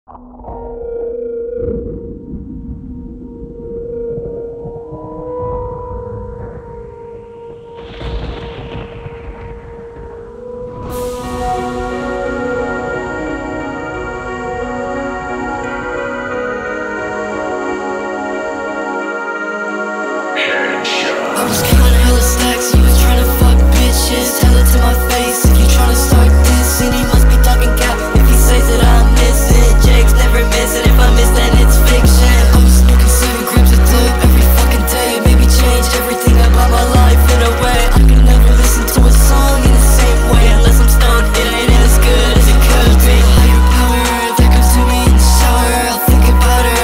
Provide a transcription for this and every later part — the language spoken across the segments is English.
I was counting hella stacks, you was tryna fuck bitches. Tell it to my face, if you tryna start this, and he must be talking cap if he says that I'm missing. Jake's never missing, if I miss then it's fiction. I was smoking 7 grams of dope every fucking day. It made me change everything about my life in a way. I can never listen to a song in the same way unless I'm stoned. It ain't as good as it could be. Higher power that comes to me in the shower. I'll think about her,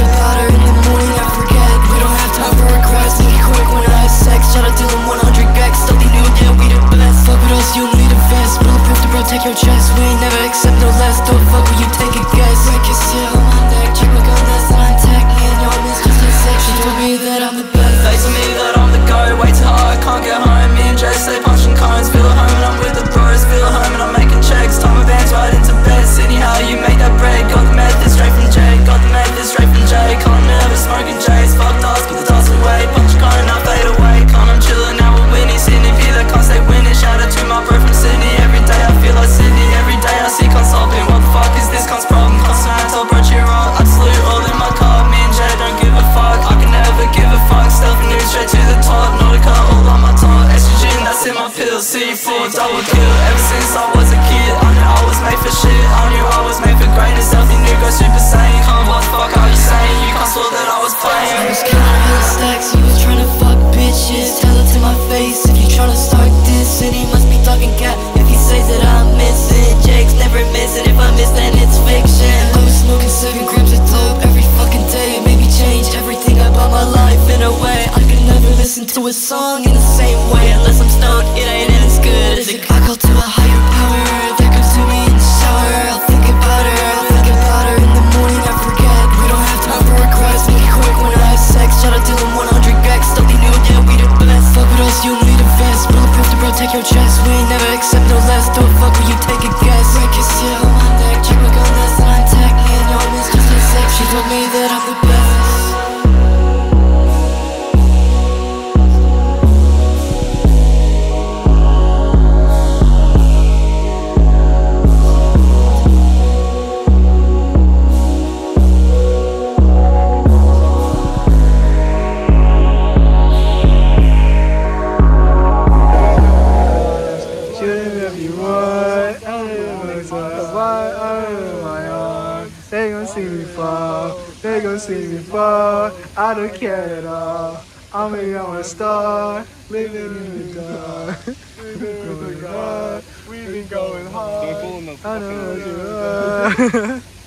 in the morning I forget. We don't have time for regrets, make it quick when I have sex. Shout out to them 100 gecs, thought they knew, yeah, we the best. Fuck with us, you don't need a vest. Bulletproof to protect your chest, we ain't never accept no less. Don't fuck when you take a guess. I can sit on my neck, check my gun, that's not intact. Me and your miss just like sex. She told me that I'm the best. Facing me that I'm the go, way too hard, can't get home. Me and Jay stay punching cones, feel at home and I'm with the bros. Feel at home and I'm making checks, time my bands right into bed. Sidney, how you make that bread? Got the method straight from Jay, got the method straight from Jay. Can't never smoking J's, fuck dust, put the dust away. Punch a cone, I fade away. Can't I'm chillin' now with Winnie. Sidney P, that can't stay winning. Shout out to my bro from Sydney. Every day I feel like Sydney, every day I see consulting. What the fuck is this cun's problem? Constant, tell bro cheer up. I salute all in my car, me and Jay don't give a fuck. I can never give a fuck, stealthy news straight to the top. Nautica all on my tongue, estrogen that's in my pills. C4 double kill, ever since I was a kid I knew I was made for shit, I knew I was made for greatness. Stealthy new go super saiyan. Come what the fuck are you saying? You can't saw that I was playing. I was counting hella stacks, you was tryna fuck bitches. Tell it to my face, if you tryna start this, and he must be talking cat if he says that I'm missing. Jake's never missing, if I miss then it's fiction. I was smoking 7 grams of dope every fucking day. It made me change everything about my life in a way. I can never listen to a song in the same way unless I'm stoned. It ain't as good as it could. I call to a higher power that comes to me in the shower. I'll think about her, in the morning I forget. We don't have time for regrets, make it quick when I have sex. Shout out to them 100 gecs, thought they knew, yeah, we the best. Fuck with us, you don't need a vest. Bulletproof to protect your chest, we ain't never accept no less. Don't fuck when you take a guess. I can sit on my neck, check my gun, that's not intact. Me and your miss just like sex. She told me that I'm the best. They gon' see me fall, they gon' see me fall. I don't care at all. I'm a star, living in the dark. We've been going hard. I know what you are.